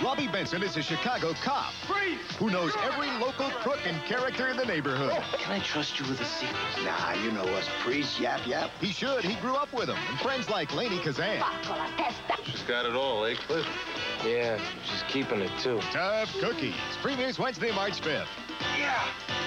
Robbie Benson is a Chicago cop who knows every local crook and character in the neighborhood. Can I trust you with a secret? Nah, you know us priests, yap. He should. He grew up with him. And friends like Laney Kazan. She's got it all, eh, Cliff? Yeah, she's keeping it, too. Tough Cookies. Premieres Wednesday, March 5th. Yeah.